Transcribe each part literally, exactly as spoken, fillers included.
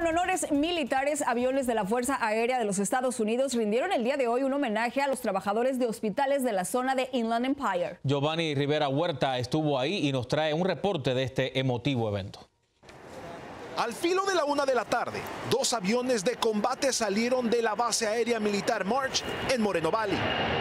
con honores militares, aviones de la Fuerza Aérea de los Estados Unidos rindieron el día de hoy un homenaje a los trabajadores de hospitales de la zona de Inland Empire. Giovanni Rivera Huerta estuvo ahí y nos trae un reporte de este emotivo evento. Al filo de la una de la tarde, dos aviones de combate salieron de la base aérea militar March en Moreno Valley.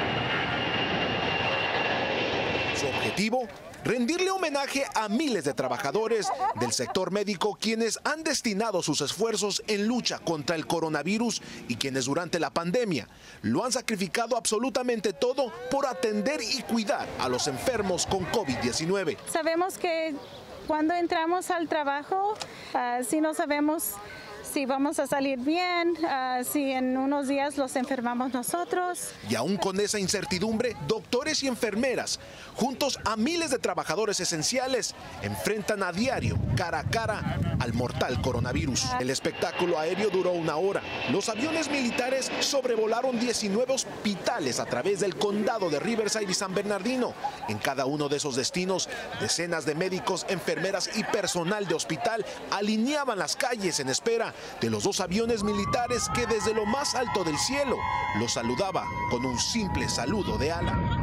Su objetivo, rendirle homenaje a miles de trabajadores del sector médico quienes han destinado sus esfuerzos en lucha contra el coronavirus y quienes durante la pandemia lo han sacrificado absolutamente todo por atender y cuidar a los enfermos con COVID diecinueve. Sabemos que cuando entramos al trabajo, uh, si no sabemos si vamos a salir bien, uh, si en unos días los enfermamos nosotros. Y aún con esa incertidumbre, doctores y enfermeras, juntos a miles de trabajadores esenciales, enfrentan a diario, cara a cara, al mortal coronavirus. El espectáculo aéreo duró una hora. Los aviones militares sobrevolaron diecinueve hospitales a través del condado de Riverside y San Bernardino. En cada uno de esos destinos, decenas de médicos, enfermeras y personal de hospital alineaban las calles en espera de los dos aviones militares que desde lo más alto del cielo los saludaba con un simple saludo de ala.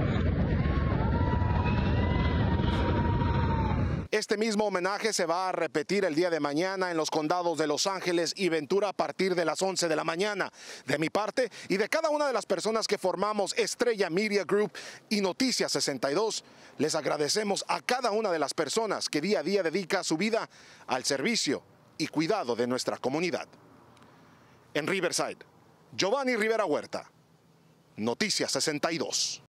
Este mismo homenaje se va a repetir el día de mañana en los condados de Los Ángeles y Ventura a partir de las once de la mañana. De mi parte y de cada una de las personas que formamos Estrella Media Group y Noticias sesenta y dos, les agradecemos a cada una de las personas que día a día dedica su vida al servicio y cuidado de nuestra comunidad. En Riverside, Giovanni Rivera Huerta, Noticias sesenta y dos.